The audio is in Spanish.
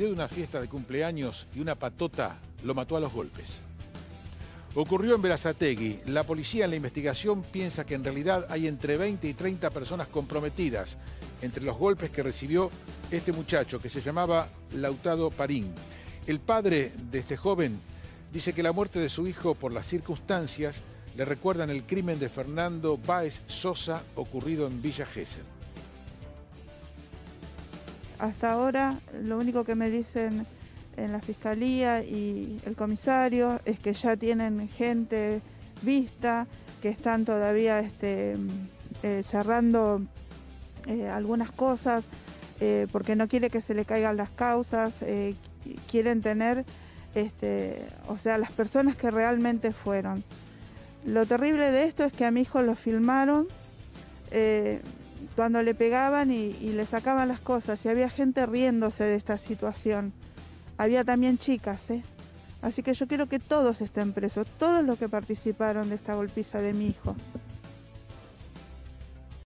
De una fiesta de cumpleaños y una patota lo mató a los golpes. Ocurrió en Berazategui. La policía en la investigación piensa que en realidad hay entre 20 y 30 personas comprometidas entre los golpes que recibió este muchacho que se llamaba Lautaro Parín. El padre de este joven dice que la muerte de su hijo por las circunstancias le recuerdan el crimen de Fernando Báez Sosa ocurrido en Villa Gesell. Hasta ahora lo único que me dicen en la fiscalía y el comisario es que ya tienen gente vista, que están todavía cerrando algunas cosas porque no quiere que se le caigan las causas, quieren tener o sea, las personas que realmente fueron. Lo terrible de esto es que a mi hijo lo filmaron cuando le pegaban y le sacaban las cosas, y había gente riéndose de esta situación. Había también chicas, Así que yo quiero que todos estén presos, todos los que participaron de esta golpiza de mi hijo.